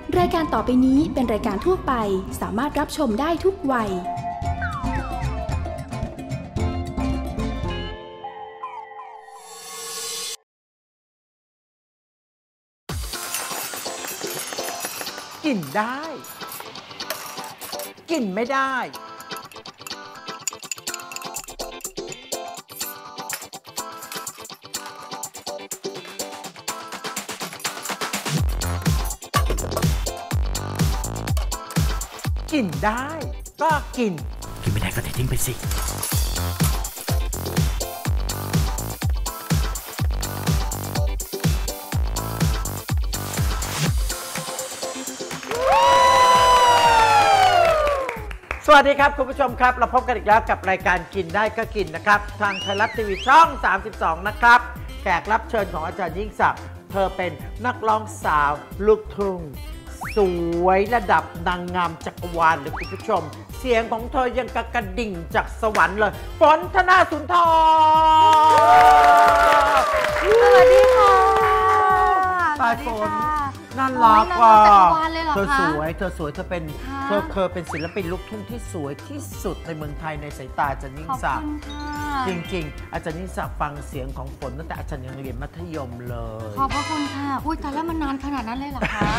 รายการต่อไปนี้เป็นรายการทั่วไปสามารถรับชมได้ทุกวัยกินได้กินไม่ได้กินได้ก็กินไม่ได้ก็ทิ้งไปสิสวัสดีครับคุณผู้ชมครับเราพบกันอีกแล้วกับรายการกินได้ก็กินนะครับทางไทยรัฐทีวีช่อง32นะครับแขกรับเชิญของอาจารย์ยิ่งศักดิ์เธอเป็นนักร้องสาวลูกทุ่งสวยระดับนางงามจักรวาลเลยคุณผู้ชมเสียงของเธอยังกระดิ่งจากสวรรค์เลยฝนธนาสุนทรสวัสดีค่ะตายฝนน่ารักว่ะเธอสวยเธอเป็นเธอเคยเป็นศิลปินลูกทุ่งที่สวยที่สุดในเมืองไทยในสายตาอาจารย์ยิ่งศักดิ์จริงๆอาจารย์ยิ่งศักดิ์ฟังเสียงของฝนตั้งแต่อาจารย์ยังเรียนมัธยมเลยขอบพระคุณค่ะอุ้ยแต่แล้วมันนานขนาดนั้นเลยเหรอคะ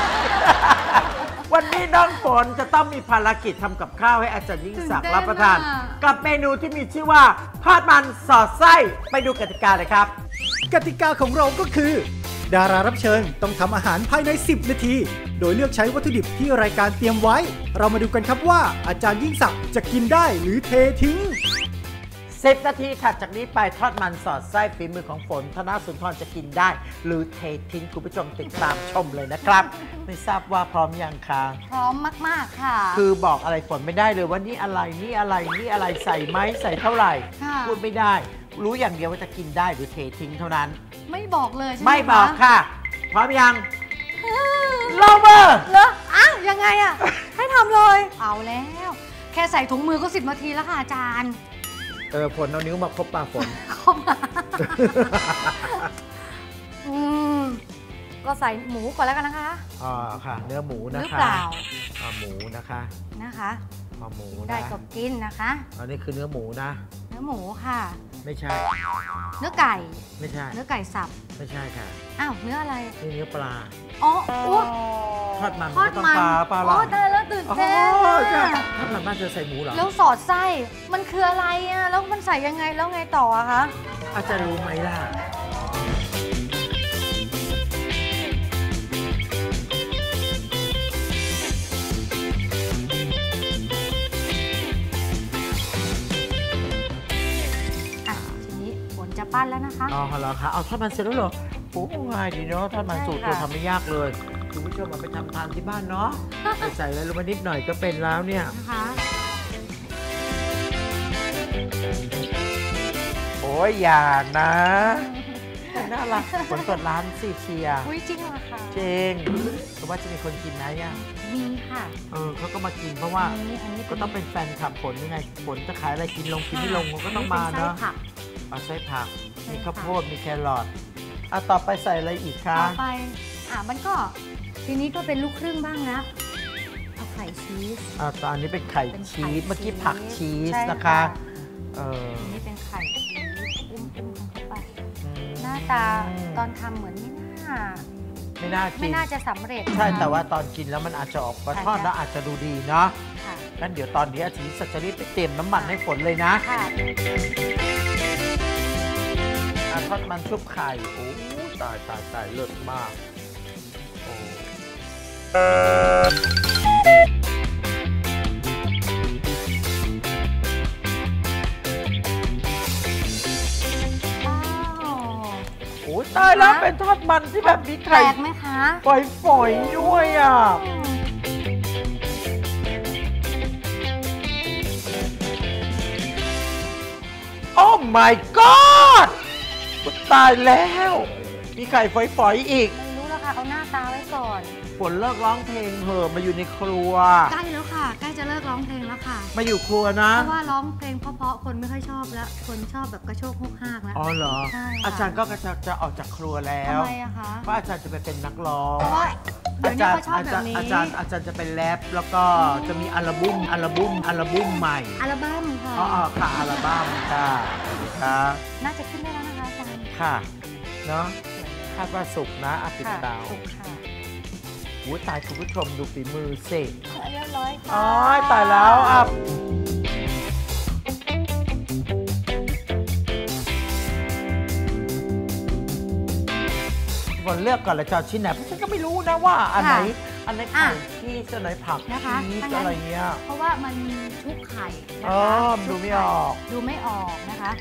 วันนี้น้องฝนจะต้องมีภารกิจทำกับข้าวให้อาจารย์ยิ่งศักดิ์รับประทานกับเมนูที่มีชื่อว่าทอดมันสอดไส้ไปดูกติกาเลยครับกติกาของเราก็คือดารารับเชิญต้องทำอาหารภายใน10นาทีโดยเลือกใช้วัตถุดิบที่รายการเตรียมไว้เรามาดูกันครับว่าอาจารย์ยิ่งศักดิ์จะกินได้หรือเททิ้ง 10นาทีถัดจากนี้ไปทอดมันสอดไส้ฝีมือของฝนธนาสุนทรจะกินได้หรือเททิ้งคุณผู้ชมติดตามชมเลยนะครับไม่ทราบว่าพร้อมยังคะพร้อมมากๆค่ะคือบอกอะไรฝนไม่ได้เลยว่านี่อะไรนี่อะไรนี่อะไรใส่ไหมใส่เท่าไหร่พูดไม่ได้รู้อย่างเดียวว่าจะกินได้หรือเททิ้งเท่านั้นไม่บอกเลยใช่ไหมไม่บอกค่ะพร้อมยังลงมือเหรออ้าวยังไงอะให้ทำเลยเอาแล้วแค่ใส่ถุงมือก็10นาทีแล้วค่ะอาจารย์ฝนเอานิ้วมาคบปากฝนก็ใส่หมูก่อนแล้วกันนะคะค่ะเนื้อหมูนะคะหรือเปล่าหมูนะคะหมูได้ก็กินนะคะอันนี้คือเนื้อหมูนะเนื้อหมูค่ะไม่ใช่เนื้อไก่ไม่ใช่เนื้อไก่สับไม่ใช่ค่ะอ้าวเนื้ออะไรนี่เนื้อปลาอ๋อทอดมันก็ต้องปลาอ๋อตายแล้วตื่นเต้นทอดมันบ้านเธอใส่หมูเหรอแล้วสอดไส้มันคืออะไรอ่ะแล้วมันใส่ยังไงแล้วไงต่ออะคะอาจารย์รู้ไหมล่ะปั้นแล้วนะคะเหรอคะเอาทอดมันเสร็จแล้วเหรอโอ้ง่ายดีเนาะทอดมันสูตรตัวทำไม่ยากเลยคุณผู้ชมมาไปทำทานที่บ้านเนาะใส่อะไรลงมานิดหน่อยก็เป็นแล้วเนี่ยนะคะโอ้ยอย่านะน่ารักผลตรวจร้านซีเชียอุ้ยจริงเหรอคะจริงแต่ว่าจะมีคนกินไหมอ่ะมีค่ะเขาก็มากินเพราะว่าก็ต้องเป็นแฟนคลับผลยังไงผลจะขายอะไรกินลงกินไม่ลงก็ต้องมาเนาะเอาใส่ผักมีข้าวโพดมีแครอทต่อไปใส่อะไรอีกคะต่อไปมันก็ทีนี้ก็เป็นลูกครึ่งบ้างนะเอาไข่ชีสตอนนี้เป็นไข่ชีสเมื่อกี้ผักชีสนะคะนี่เป็นไข่ชีสอุ้มเข้าไปหน้าตาตอนทำเหมือนไม่น่าจะสำเร็จใช่แต่ว่าตอนกินแล้วมันอาจจะออกมาทอดแล้วอาจจะดูดีเนาะงั้นเดี๋ยวตอนนี้อาทิตย์สัจจรีไปเตรียมน้ำมันให้ฝนเลยนะทอดมันชุบไข่โอ้ตายเลิศมากโอ้ตายแล้วเป็นทอดมันที่แบบมีไข่แปลกไหมคะฝอยด้วยอ่ะโอ้ my god ตายแล้วมีไข่ฝอยอีกไม่รู้แล้วค่ะเอาหน้าตาไว้ก่อนฝนเลิกร้องเพลงเหอะมาอยู่ในครัวใกล้แล้วค่ะใกล้จะเลิกร้องเพลงแล้วค่ะมาอยู่ครัวนะเพราะว่าร้องเพลงเพราะคนไม่ค่อยชอบแล้วคนชอบแบบกระโชกฮุกฮากแล้วอ๋อเหรออาจารย์ก็จะออกจากครัวแล้วทำไมอะคะเพราะอาจารย์จะไปเป็นนักร้องอาจารย์จะเป็นแรปแล้วก็จะมีอัลบั้มใหม่อัลบั้มค่ะค่ะอัลบั้มค่ะครับน่าจะขึ้นได้แล้วนะคะอาจารย์ค่ะเนาะคาดว่าสุกนะติดดาวสุกค่ะโอ้ตายคุณผู้ชมดูฝีมือสิเรียบร้อยค่ะอ๋อตายแล้วคนเลือกก่อนเลยจะชิ้นไหนเพราะฉันก็ไม่รู้นะว่าอันไหนไข่ที่จะไหนผักนะคะชีสอะไรเงี้ยเพราะว่ามันชุบไข่นะอ๋อคะดูไม่ออกดูไม่ออกนะคะ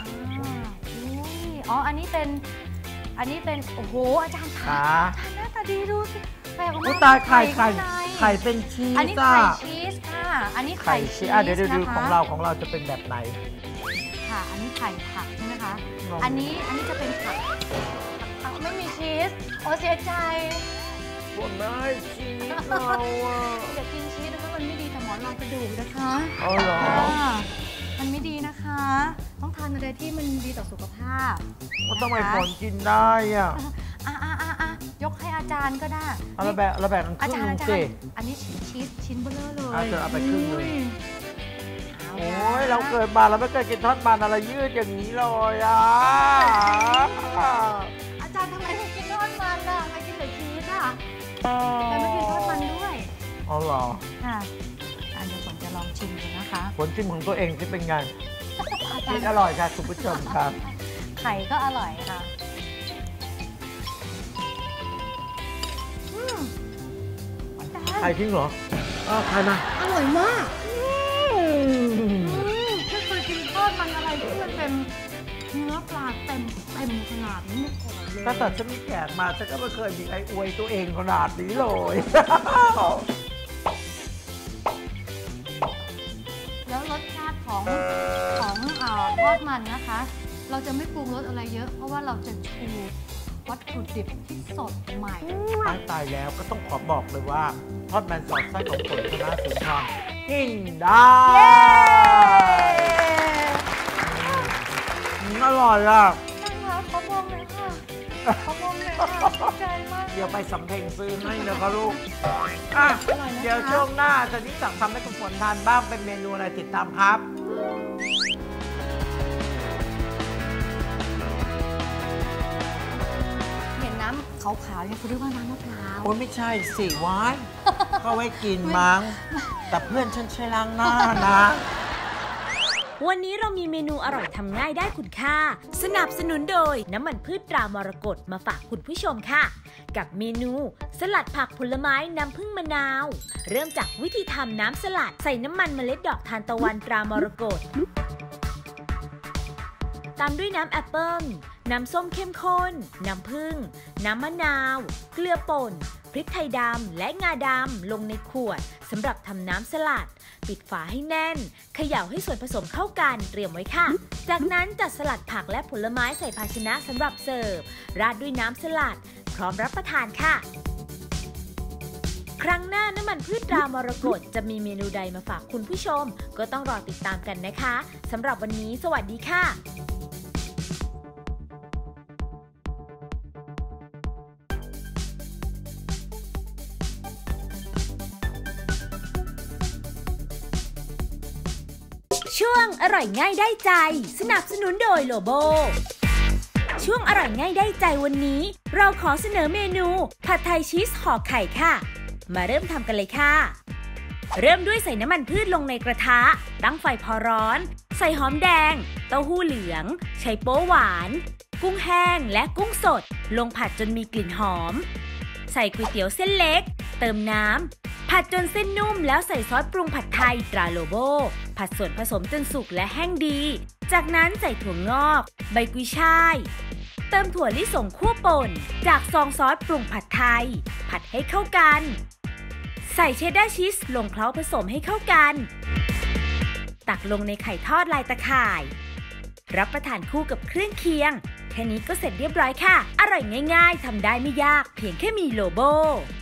อ๋ออันนี้เป็นโอ้โหอาจารย์คะหน้าตาดีดูสิแปลกมากตายไข่ข้างในเป็นชีสอันนี้ไข่ชีสค่ะอันนี้ไข่ชีสเดี๋ยวดูของเราจะเป็นแบบไหนค่ะอันนี้ไข่ผักใช่ไหมคะอันนี้จะเป็นผักไม่มีชีสโอ้เสียใจบนได้ชีสเราอย่ากินชีสนะคะมันไม่ดีต่อหมอนรองกระดูกนะคะอ๋อเหรอมันไม่ดีนะคะต้องทานอะไรที่มันดีต่อสุขภาพก็ต้องไปผลกินได้อ่ะยกให้อาจารย์ก็ได้เราแบ่งครึ่งนึงสิอันนี้ชีสชิ้นเบลอเลยอาจารย์เอาไปครึ่งนึงโอ้ยเราเกิดมาเราไม่เคยกินทอดมันอะไรยืดอย่างนี้เลยอ่ะอาจารย์ทำไมไม่กินทอดมันอ่ะไม่กินแต่ชีสอ่ะแต่ไม่กินทอดมันด้วยอ๋อเหรอค่ะเดี๋ยวฝนจะลองชิมดูนะคะผลชิมของตัวเองที่เป็นไงชีสอร่อยค่ะคุณผู้ชมครับไข่ก็อร่อยค่ะไข่จริงเหรอไข่นะอร่อยมากไม่เคยกินทอดมันอะไรที่มันเป็นเนื้อปลาเต็มขนาดนี้มาก่อนเลยตั้งแต่ฉันมีแขกมาฉันก็ไม่เคยมีใครอวยตัวเองขนาดนี้เลยแล้วรสชาติของทอดมันนะคะเราจะไม่ปรุงรสอะไรเยอะเพราะว่าเราจะชูวัตถุดิบที่สดใหม่ตายแล้วก็ต้องขอบอกเลยว่าทอดมันสอดไส้ของฝนธนสุนทรกินได้อร่อยอ่ะนะคะขอมองเลยค่ะใจมากเดี๋ยวไปสำเพ็งซื้อให้นะคะลูกเดี๋ยวช่วงหน้าจะนี่สั่งทำให้คุณฝนทานบ้างเป็นเมนูอะไรติดตามครับขาวๆเนี่ยเขาเรียกว่าน้ำมะพร้าวโอ้ไม่ใช่สิวายก็ไว้กินมั้งแต่เพื่อนฉันใช้ล้างหน้านะวันนี้เรามีเมนูอร่อยทำง่ายได้คุณค่าสนับสนุนโดยน้ำมันพืชตรามรกตมาฝากคุณผู้ชมค่ะกับเมนูสลัดผักผลไม้น้ำผึ้งมะนาวเริ่มจากวิธีทำน้ำสลัดใส่น้ำมันเมล็ดดอกทานตะวันตรามรกตตามด้วยน้ำแอปเปิ้ลน้ำส้มเข้มข้นน้ำผึ้งน้ำมะนาวเกลือป่นพริกไทยดำและงาดำลงในขวดสำหรับทำน้ำสลัดปิดฝาให้แน่นเขย่าให้ส่วนผสมเข้ากันเตรียมไว้ค่ะจากนั้นจัดสลัดผักและผลไม้ใส่ภาชนะสำหรับเสิร์ฟราดด้วยน้ำสลัดพร้อมรับประทานค่ะครั้งหน้าน้ำมันพืชตรามรกตจะมีเมนูใดมาฝากคุณผู้ชมก็ต้องรอติดตามกันนะคะสำหรับวันนี้สวัสดีค่ะช่วงอร่อยง่ายได้ใจสนับสนุนโดยโลโบช่วงอร่อยง่ายได้ใจวันนี้เราขอเสนอเมนูผัดไทยชีสห่อไข่ค่ะมาเริ่มทำกันเลยค่ะเริ่มด้วยใส่น้ำมันพืชลงในกระทะตั้งไฟพอร้อนใส่หอมแดงเต้าหู้เหลืองไชโป๊หวานกุ้งแห้งและกุ้งสดลงผัดจนมีกลิ่นหอมใส่ก๋วยเตี๋ยวเส้นเล็กเติมน้ำผัดจนเส้นนุ่มแล้วใส่ซอสปรุงผัดไทยตราโลโบผัดส่วนผสมจนสุกและแห้งดีจากนั้นใส่ถั่วงอกใบกุยช่ายเติมถั่วลิสงคั่วป่นจากซองซอสปรุงผัดไทยผัดให้เข้ากันใส่เชดดาร์ชีสลงเคล้าผสมให้เข้ากันตักลงในไข่ทอดลายตะข่ายรับประทานคู่กับเครื่องเคียงแค่นี้ก็เสร็จเรียบร้อยค่ะอร่อยง่ายๆทำได้ไม่ยากเพียงแค่มีโลโบ